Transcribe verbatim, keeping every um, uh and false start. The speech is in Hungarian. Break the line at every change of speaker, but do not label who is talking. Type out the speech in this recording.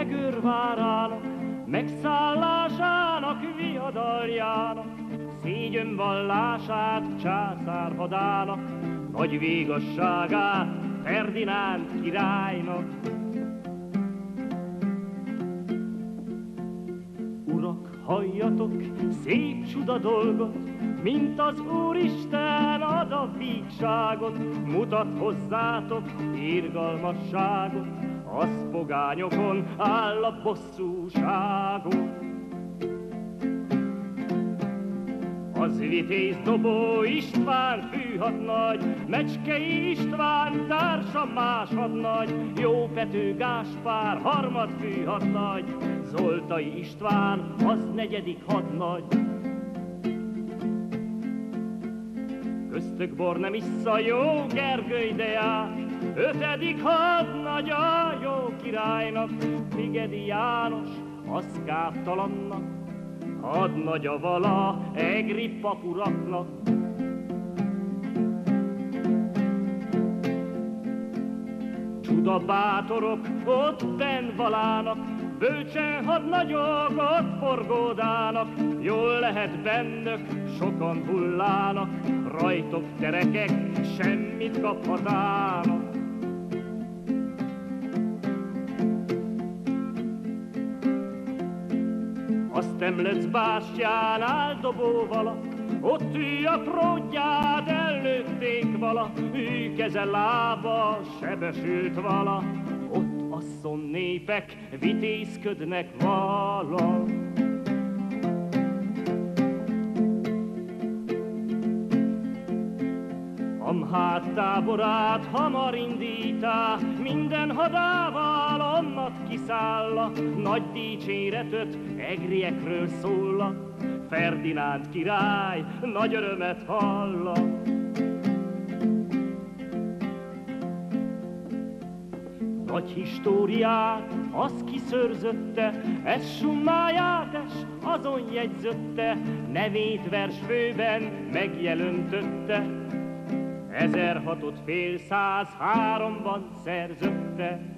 megőrvárának, megszállásának, viadaljának, szégyenvallását császárhadának, nagy végasságát Ferdinánd királynak. Urak, halljatok szép csuda dolgot, mint az Úristen ad a vígságot, mutat hozzátok irgalmasságot, az pogányokon áll a bosszúságot. Az vitéz Dobó István fűhadnagy, Mecskei István társa máshadnagy, Jó Pető Gáspár harmad fűhadnagy, Zoltai István az negyedik hadnagy. Köztük Bornemissza jó Gergely Deák, ötödik hadnagy a jó királynak, Szigedi János az káptalannak, hadnagya vala egri papuraknak. Csuda bátorok ott benn valának, bölcsen hadnagyok ott forgódának, jól lehet bennök, sokan hullának, rajtok terekek semmit kaphatának. Azt emlőc bástyán áll Dobóvala, ott ülj a pródját, ellőtték vala, ő keze lába sebesült vala, ott asszon népek vitézködnek vala. Amhát táborát hamar indítá, minden hadával onnat kiszálla, nagy dicséretet egriekről szólla, Ferdinánd király nagy örömet halla. Nagy históriát az kiszörzötte, ez summáját es azon jegyzötte, nevét versfőben megjelöntötte, ezerhatot fél száz háromban szerzötte.